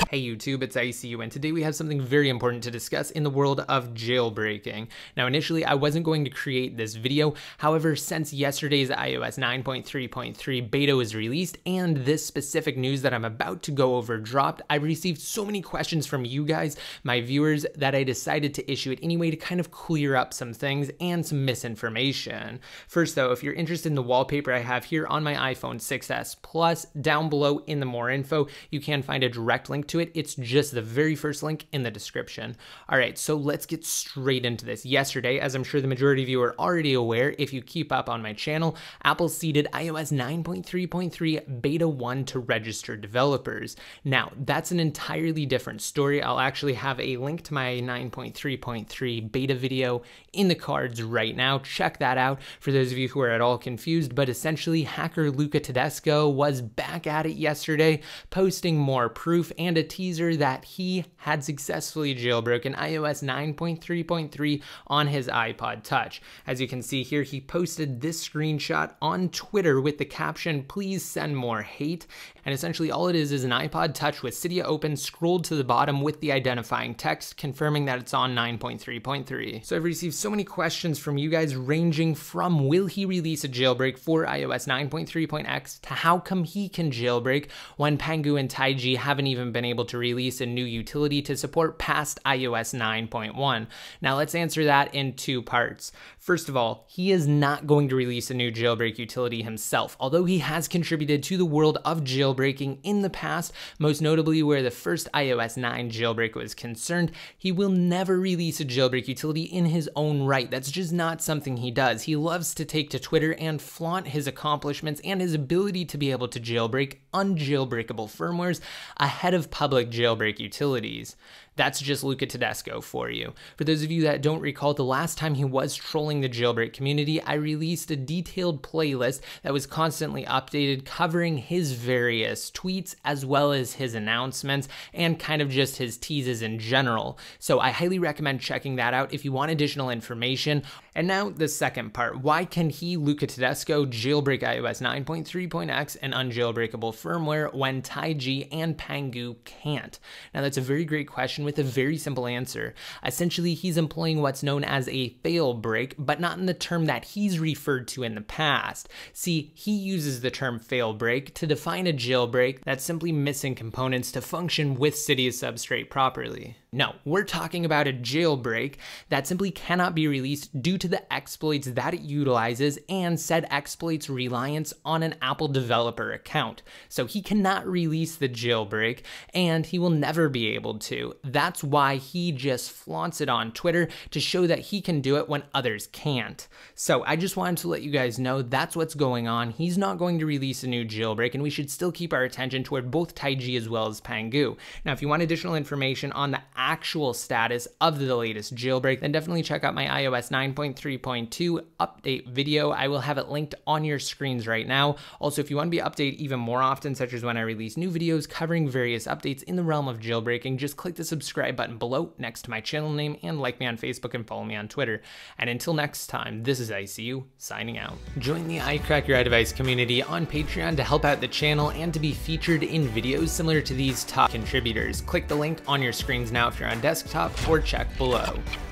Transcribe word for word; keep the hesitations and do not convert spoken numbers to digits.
Hey YouTube, it's I C U, and today we have something very important to discuss in the world of jailbreaking. Now initially I wasn't going to create this video, however since yesterday's i O S nine point three point three beta was released and this specific news that I'm about to go over dropped, I received so many questions from you guys, my viewers, that I decided to issue it anyway to kind of clear up some things and some misinformation. First though, if you're interested in the wallpaper I have here on my iPhone six S Plus, down below in the more info, you can find a direct link to it. It's just the very first link in the description. All right, so let's get straight into this. Yesterday, as I'm sure the majority of you are already aware, if you keep up on my channel, Apple seeded i O S nine point three point three beta one to registered developers. Now, that's an entirely different story. I'll actually have a link to my nine point three point three beta video in the cards right now. Check that out for those of you who are at all confused, but essentially hacker Luca Tedesco was back at it yesterday, posting more proof and a teaser that he had successfully jailbroken i O S nine point three point three on his iPod Touch. As you can see here, he posted this screenshot on Twitter with the caption, "Please send more hate." And essentially all it is is an iPod Touch with Cydia open, scrolled to the bottom with the identifying text, confirming that it's on nine point three point three. So I've received so many questions from you guys ranging from will he release a jailbreak for i O S nine point three point X to how come he can jailbreak when Pangu and Taiji haven't even been able to release a new utility to support past i O S nine point one. Now let's answer that in two parts. First of all, he is not going to release a new jailbreak utility himself, although he has contributed to the world of jailbreaking in the past, most notably where the first i O S nine jailbreak was concerned. He will never release a jailbreak utility in his own right. That's just not something he does. He loves to take to Twitter and flaunt his accomplishments and his ability to be able to jailbreak unjailbreakable firmwares ahead of public jailbreak utilities. That's just Luca Tedesco for you. For those of you that don't recall, the last time he was trolling the jailbreak community, I released a detailed playlist that was constantly updated covering his various tweets as well as his announcements and kind of just his teases in general. So I highly recommend checking that out if you want additional information. And now the second part, why can he, Luca Tedesco, jailbreak i O S nine point three point X and unjailbreakable firmware when Taiji and Pangu can't? Now that's a very great question with a very simple answer. Essentially, he's employing what's known as a fail break, but not in the term that he's referred to in the past. See, he uses the term fail break to define a jailbreak that's simply missing components to function with Cydia's substrate properly. No, we're talking about a jailbreak that simply cannot be released due to the exploits that it utilizes and said exploits reliance on an Apple developer account. So he cannot release the jailbreak and he will never be able to. That's why he just flaunts it on Twitter to show that he can do it when others can't. So I just wanted to let you guys know that's what's going on. He's not going to release a new jailbreak and we should still keep our attention toward both Taiji as well as Pangu. Now, if you want additional information on the actual status of the latest jailbreak, then definitely check out my i O S nine point three point two update video. I will have it linked on your screens right now. Also, if you want to be updated even more often, such as when I release new videos covering various updates in the realm of jailbreaking, just click the subscribe button below next to my channel name and like me on Facebook and follow me on Twitter. And until next time, this is I C U signing out. Join the iCrack Your iDevice community on Patreon to help out the channel and to be featured in videos similar to these top contributors. Click the link on your screens now if you're on desktop, or check below.